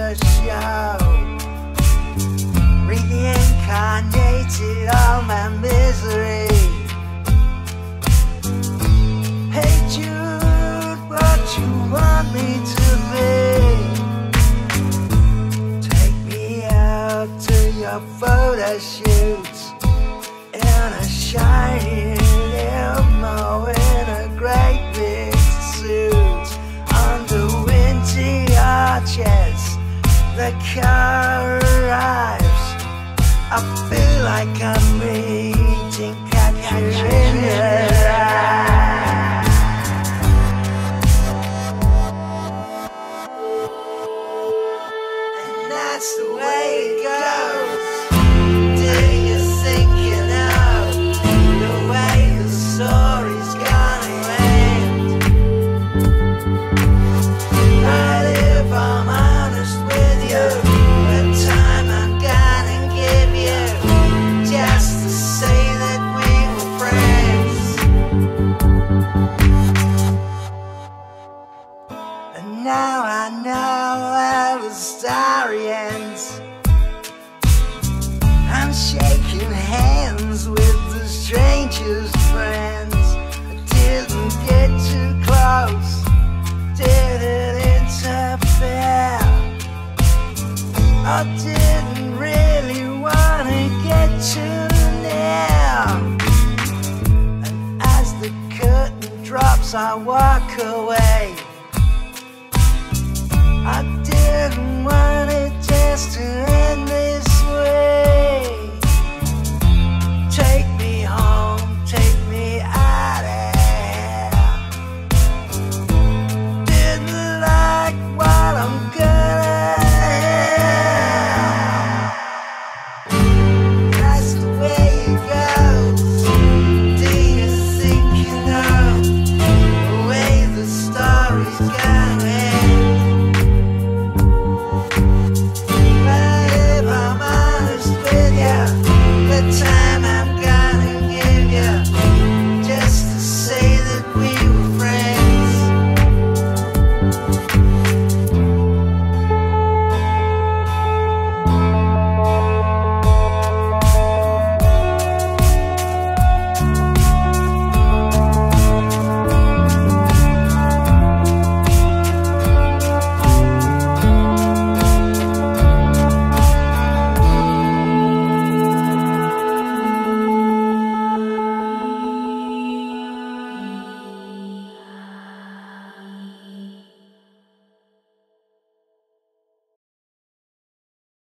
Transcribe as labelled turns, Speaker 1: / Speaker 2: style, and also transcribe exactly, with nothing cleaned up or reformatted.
Speaker 1: the show. Reincarnated all my misery. Hey Jude, what you want me to be? Take me out to your photo shoots in a shiny limo, in a great big suit, under windy arches. The car arrives. I feel like I'm meeting Katrina. And that's the way it goes. Do you think you know the way the story's gonna end? I live, I'm honest with you. The time I'm gonna give you, just to say that we were friends. And now I know how the story ends. I'm shaking hands with the stranger's friends. I didn't get too close, didn't interfere. I didn't really wanna get too near. And as the curtain drops, I walk away. I didn't want it just to end this